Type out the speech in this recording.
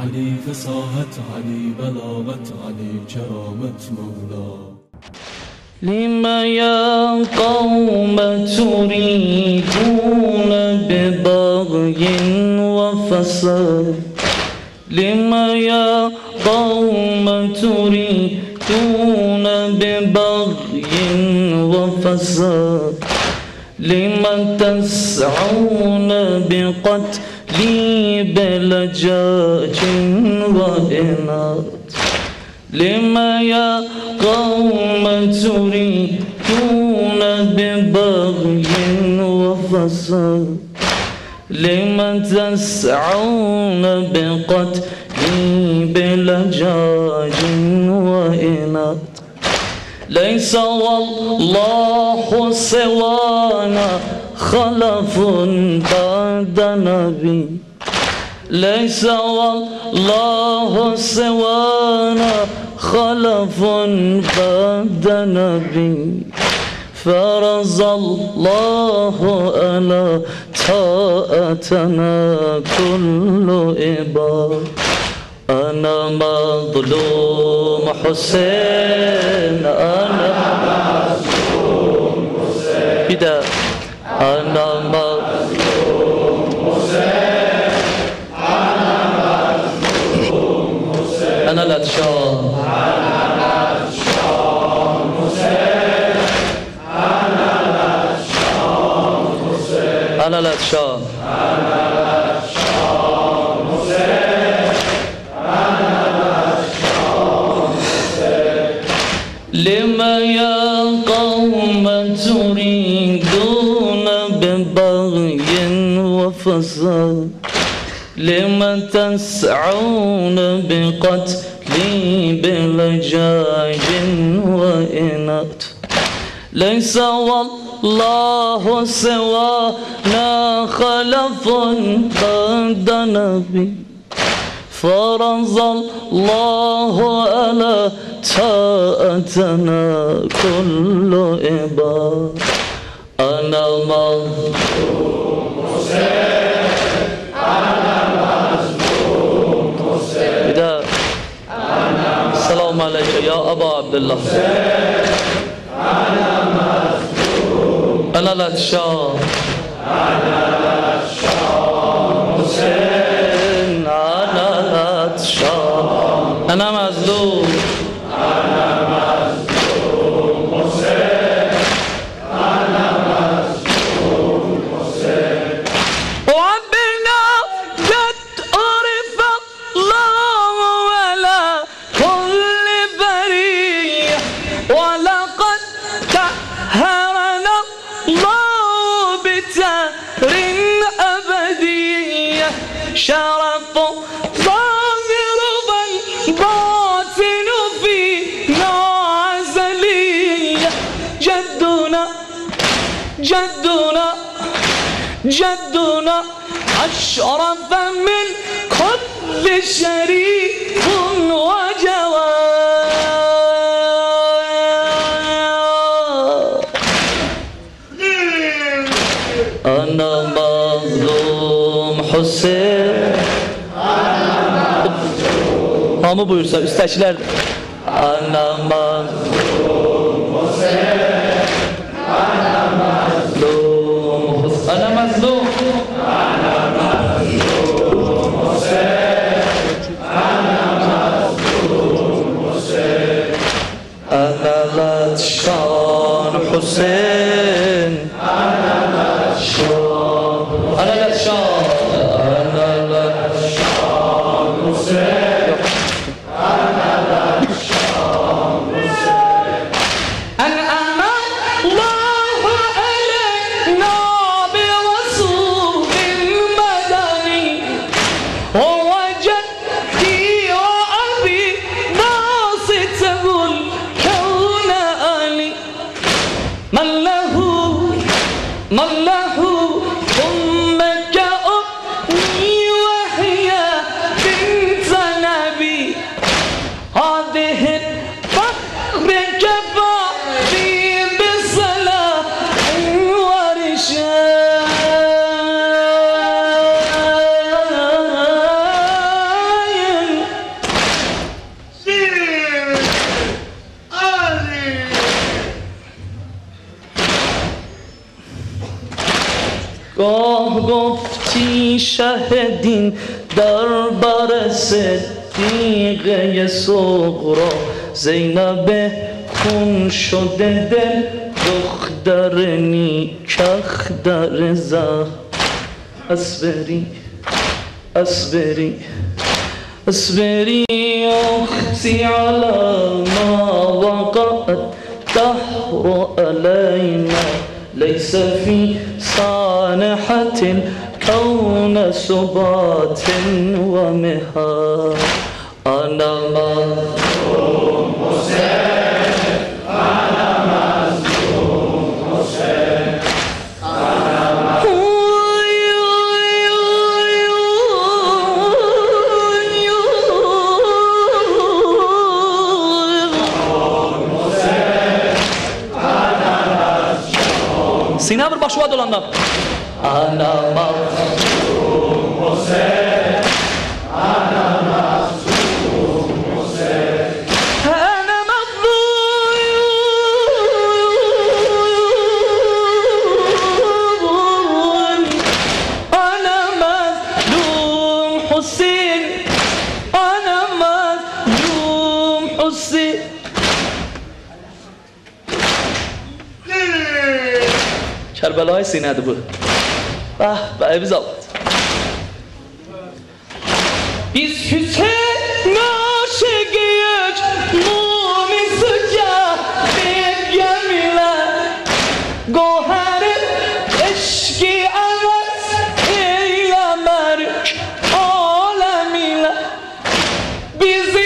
علي فصاحت علي بلاغت علي كرامت مولا. لما يا قوم تريدون ببغي وفساد، لما يا قوم تريدون ببغي وفساد، لما تسعون بقتلي بلجاج وإناد، لما يا قوم تريدون ببغي وفساد، لما تسعون بقتلي بلجاج وإناد. ليس والله سوانا خلف بعد نبي، ليس والله سوانا خلف بعد نبي، فرض الله على طاعتنا كل عباد. أنا مظلوم حسين، أنا مظلوم حسين، أنا مظلوم حسين، أنا مظلوم حسين، أنا الأتشام، أنا الأتشام حسين، أنا الأتشام حسين، أنا الأتشام، أنا الأتشام حسين، أنا الأتشام حسين. لما يا قوم تريدون ببغي وفساد، لما تسعون بقتلي بلجاج وإناد. ليس والله سوانا خلف بعد نبي، فرض الله على طاعتنا كل عباد. أنا مظلوم حسين، أنا مظلوم حسين، السلام عليك يا أبا عبد الله، أنا مظلوم، أنا الأتشام، أنا الأتشام حسين، أنا الأتشام، أنا مظلوم، أنا مظلوم حسين، أنا مظلوم حسين. ربنا قد عرف الله على كل برية، ولقد طهرنا الله بتهر أبدية، شرف ظاهر باطن فينا أزلية. جدنا جدنا جدنا أشرف من كل شريف وجواد. أنا مظلum Hüseyin. Hamı buyursa üsttekiler. Ana mazlum Hüseyin. Ana mazlum Hüseyin. Ana mazlum. Ana mazlum Hüseyin. Ana mazlum Hüseyin. Ana latşan Hüseyin. Ana latşan. Ana latşan. Ana latşan Hüseyin. Ana latşan Hüseyin. گاه گفتی شهدین دربر صدیقه صغرا زینب خون شده دل دختر نیکخ در زهر اصبری اصبری اصبری اختی علی ما وقع الدهر علینا لیس فی سانحة الكون سبات و مهار انا مظلوم حسین انا مظلوم حسین سینه بر باشو دولاندم انا مظلوم حسین انا مظلوم حسین انا مظلوم انا مظلوم حسین انا مظلوم حسین کربلای سینه بود به بیزاد biz Hüseyin aşık yüc mumin sıcak bir gemiler goher eşki avaz eylemer alemiler bizi